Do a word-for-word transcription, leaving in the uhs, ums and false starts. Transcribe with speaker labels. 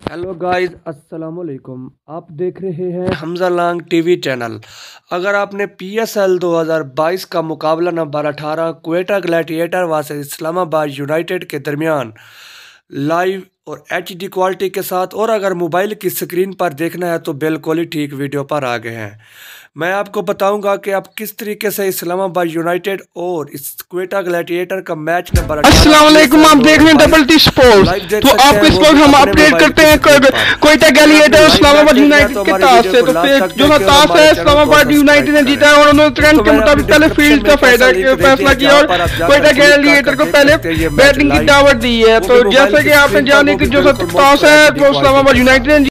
Speaker 1: Hello guys, अस्सलाम वालेकुम। आप देख रहे हैं हमजा लांग टीवी चैनल। अगर आपने पीएसएल दो हज़ार बाईस का मुकाबला नंबर अठारह Quetta Gladiator versus Islamabad United के दरमियान लाइव और एचडी क्वालिटी के साथ और अगर मोबाइल की स्क्रीन पर देखना है तो बिल्कुल ही ठीक वीडियो पर आ गए हैं। मैं आपको बताऊंगा कि आप किस तरीके से इस्लामाबाद यूनाइटेड और इस क्वेटा ग्लैडिएटर का मैच नंबर
Speaker 2: अस्सलाम वालेकुम। आप देख रहे हैं डबल टी स्पोर्ट्स। तो आप इस वक्त हम अपडेट करते हैं क्वेटा ग्लैडिएटर इस्लामाबाद यूनाइटेड के टॉस से। तो फिर जो टॉस है इस्लामाबाद यूनाइटेड ने जीता है और उन्होंने ट्रेंड के मुताबिक पहले फील्ड का फायदा फैसला किया और क्वेटा ग्लैडिएटर को पहले बैटिंग की दावत दी है। तो जैसे कि आपने जाने कि जो टॉस है वो इस्लामाबाद यूनाइटेड ने